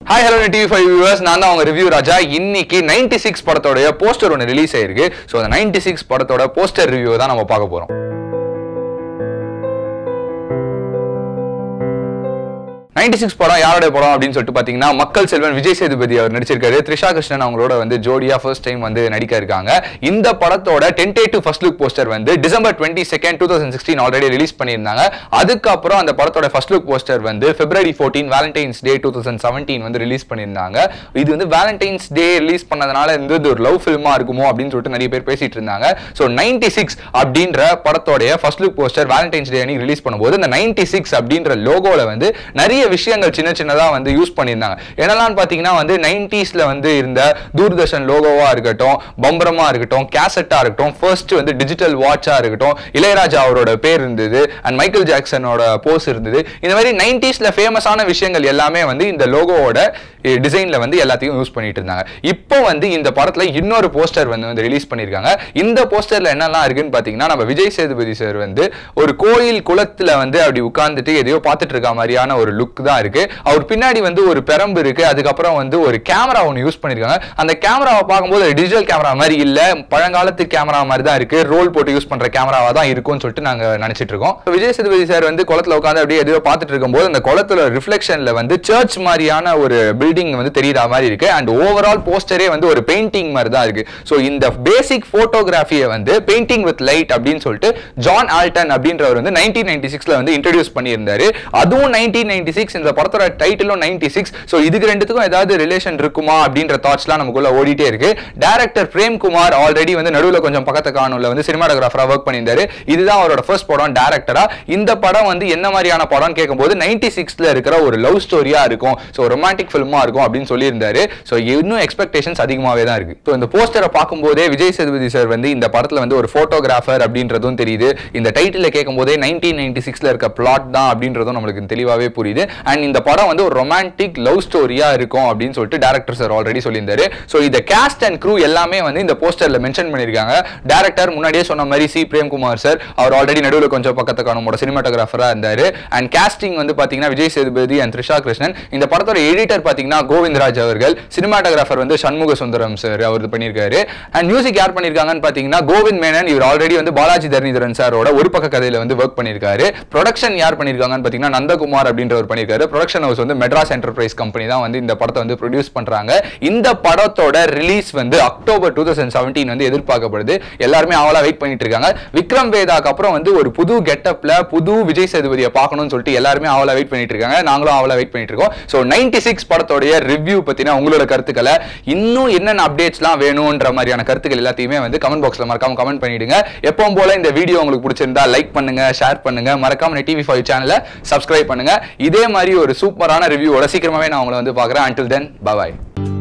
Hi, hello TV5 viewers. நான் தான் உங்க ரிவ்யூ ராஜா. இன்னைக்கு 96 படத்தோட போஸ்டர் ஒன்னு ரிலீஸ் ஆயிருக்கு. சோ அந்த 96 படத்தோட போஸ்டர் ரிவ்யூ தான் நம்ம பார்க்க போறோம். 96 படம் யாரோட படம் அப்படின்னு சொல்லிட்டு பாத்தீங்கன்னா மக்கள் செல்வன் விஜய் சேதுபதி அவர் நடிச்சிருக்காரு. த்ரிஷா கிருஷ்ணன் அவங்களோட வந்து ஜோடியா ஃபர்ஸ்ட் டைம் வந்து நடிக்க இருக்காங்க. இந்த படத்தோட டென்டேட்டிவ் ஃபர்ஸ்ட் லுக் போஸ்டர் வந்து டிசம்பர் 22, 2016 ஆல்ரெடி ரிலீஸ் பண்ணியிருந்தாங்க. அதுக்கப்புறம் அந்த படத்தோட ஃபர்ஸ்ட் லுக் போஸ்டர் வந்து February 14 வேலண்டைன்ஸ் டே 2017 வந்து ரிலீஸ் பண்ணியிருந்தாங்க. இது வந்து வேலண்டைன்ஸ் டே ரிலீஸ் பண்ணதுனால இது ஒரு லவ் ஃபில்மா இருக்குமோ அப்படின்னு சொல்லிட்டு நிறைய பேர் பேசிட்டு இருந்தாங்க. ஸோ 96 அப்படின்ற படத்தோட first look poster valentine's day அன்னைக்கு ரிலீஸ் பண்ணும்போது இந்த 96 அப்படின்ற லோகோல வந்து நிறைய விஷயங்கள் சின்ன சின்னதா வந்து யூஸ் பண்ணியிருந்தாங்க. என்னெல்லாம் பாத்தீங்கன்னா வந்து 90ஸ்ல வந்து இருந்த தூர்தர்ஷன் லோகோவா இருக்கட்டும், பம்பரமா இருக்கட்டும், கேசட்டா இருக்கட்டும், ஃபர்ஸ்ட் வந்து டிஜிட்டல் வாட்சா இருக்கட்டும், இளையராஜா அவரோட பேர் இருந்தது அண்ட் மைக்கேல் ஜாக்சனோட போஸ் இருந்தது. இந்த மாதிரி 90ஸ்ல ஃபேமஸான விஷயங்கள் எல்லாமே வந்து இந்த லோகோவோட டிசைன்ல வந்து எல்லாத்தையும் யூஸ் பண்ணிட்டு இருந்தாங்க. இப்போ வந்து இந்த படத்துல இன்னொரு போஸ்டர் வந்து ரிலீஸ் பண்ணிருக்காங்க. இந்த போஸ்டர்ல என்னெல்லாம் இருக்குன்னு பாத்தீங்கன்னா நம்ம விஜய் சேதுபதி சார் வந்து ஒரு கோயில் குளத்துல வந்து அப்படி உட்கார்ந்துட்டு எதையோ பார்த்துட்டு இருக்க மாதிரியான ஒரு லுக் தான் இருக்கு. அவர் பின்னாடி வந்து ஒரு பெரம்பு இருக்கு. அதுக்கப்புறம் வந்து ஒரு கேமரா ஒன்னு யூஸ் பண்ணிருக்காங்க. அந்த கேமராவை பார்க்கும்போது டிஜிட்டல் கேமரா மாதிரி இல்ல, பழங்காலத்து கேமரா மாதிரி தான் இருக்கு. ரோல் போட்டு யூஸ் பண்ற கேமராவா தான் இருக்கும்னு சொல்லிட்டு நாங்க நினைச்சிட்டு இருக்கோம். விஜய் சேதுபதி சார் வந்து குளத்துல உட்காந்து அப்படியே எதையோ பார்த்துட்டு இருக்கும்போது அந்த குளத்துல ரிஃப்ளெக்ஷன்ல வந்து சர்ச் மாதிரியான ஒரு பில்டிங் வந்து தெரியற மாதிரி இருக்கு. அண்ட் ஓவரால் போஸ்டரே வந்து ஒரு பெயிண்டிங் மாதிரி தான் இருக்கு. சோ இந்த பேசிக் போட்டோகிராஃபியை வந்து பெயிண்டிங் வித் லைட் அப்படின்னு சொல்லிட்டு ஜான் ஆல்டன் அப்படின்றவர் வந்து 1996ல வந்து இன்ட்ரோடியூஸ் பண்ணியிருந்தாரு. அதுவும் 1996, இந்த படத்தோட டைட்டிலும் 96. சோ இதுக்கு ரெண்டுத்துக்கும் ஏதாவது ரிலேஷன் இருக்குமா அப்படின்ற தாட்ஸ்லாம் நமக்குள்ள ஓடிட்டே இருக்கு. டைரக்டர் பிரேம்குமார் ஆல்ரெடி வந்து நடுவுல கொஞ்சம் பக்கத்து காணொலில வந்து சினிமாட்டோகிராஃபரா ஒர்க் பண்ணியிருந்தாரு. இதுதான் அவரோட ஃபர்ஸ்ட் படம் டைரக்டரா. இந்த படம் வந்து என்ன மாதிரியான படம் கேட்கும்போது 96ல இருக்கிற ஒரு லவ் ஸ்டோரியா இருக்கும், சோ ரொமான்டிக் ஃபிலிமா இருக்கும் அப்படின்னு சொல்லியிருந்தாரு. சோ இன்னும் எக்ஸ்பெக்டேஷன்ஸ் அதிகமாவே தான் இருக்கு. சோ இந்த போஸ்டரை பார்க்கும்போதே விஜய் சேதுபதி சார் வந்து இந்த படத்துல வந்து ஒரு போட்டோகிராஃபர் அப்படின்றதும் தெரியுது. இந்த டைட்டில கேட்கும்போதே 1996ல இருக்க பிளாட் தான் அப்படின்றதும் நம்மளுக்கு தெளிவாவே புரியுது. அண்ட் இந்த படம் வந்து ஒரு ரொமான்டிக் லவ் ஸ்டோரியா இருக்கும் அப்படின்னு சொல்லிட்டு டைரக்டர் சார் ஆல்ரெடி சொல்லியிருந்தாரு. சோ இந்த காஸ்ட் அண்ட் க்ரூ எல்லாமே வந்து இந்த போஸ்டர்ல மென்ஷன் பண்ணிருக்காங்க. டைரக்டர் முன்னாடியே சொன்ன மாதிரி சி பிரேம்குமார் சார், அவர் ஆல்ரெடி நடுவுல கொஞ்சம் பக்கத்து காணோட சினிமாட்டோகிராஃபரா இருந்தாரு. அண்ட் காஸ்டிங் வந்து பாத்தீங்கன்னா விஜய் சேதுபதி அண்ட் த்ரிஷா கிருஷ்ணன். இந்த படத்தோட எடிட்டர் பாத்தீங்கன்னா கோவிந்தராஜ் அவர்கள், சினிமாட்டோகிராஃபர் வந்து சண்முக சுந்தரம் சார் அவர் பண்ணிருக்காரு. அண்ட் மியூசிக் யார் பண்ணிருக்காங்கன்னு பாத்தீங்கன்னா கோவிந்த் மேனன். இவர் ஆல்ரெடி வந்து பாலாஜி தரணிதரன் சாரோட ஒரு பக்க கதையில வந்து ஒர்க் பண்ணிருக்காரு. ப்ரொடக்ஷன் யார் பண்ணிருக்காங்கன்னு பாத்தீங்கன்னா நந்தகுமார் அப்படின்றவர் பண்ணிருக்காரு. ப்ரொடக்ஷன் ஹவுஸ் வந்து மெட்ராஸ் என்டர்பிரைஸ் கம்பெனி தான் வந்து இந்த படத்தை வந்து ப்ரொடியூஸ் பண்றாங்க. இந்த படத்தோட ரிலீஸ் வந்து அக்டோபர் 2017 வந்து எதிர்பார்க்கப்படுது. எல்லாருமே ஆவலா வெயிட் பண்ணிட்டு இருக்காங்க. விக்ரம் வேதாக்கு அப்புறம் வந்து ஒரு புது கெட்டப்ல புது விஜய் சேதுபதியை பார்க்கணும்னு சொல்லிட்டு எல்லாருமே ஆவலா வெயிட் பண்ணிட்டு இருக்காங்க. நாங்களும் ஆவலா வெயிட் பண்ணிட்டு இருக்கோம். சோ 96 படத்தோட ரிவ்யூ பத்தினா உங்களோட கருத்துக்களை, இன்னும் என்னென்ன அப்டேட்ஸ்லாம் வேணும்ன்ற மாதிரியான கருத்துக்கள் எல்லாத்தையுமே வந்து கமெண்ட் பாக்ஸ்ல மறக்காம கமெண்ட் பண்ணிடுங்க. எப்பவும் போல இந்த வீடியோ உங்களுக்கு பிடிச்சிருந்தா லைக் பண்ணுங்க, ஷேர் பண்ணுங்க, மறக்காம TV5 சேனலை சப்ஸ்கிரைப் பண்ணுங்க. இதே மாதிரி ஒரு சூப்பரான ரிவ்யூவோட சீக்கிரமாவே நான் உங்களை வந்து பார்க்குறேன். Until then, bye bye.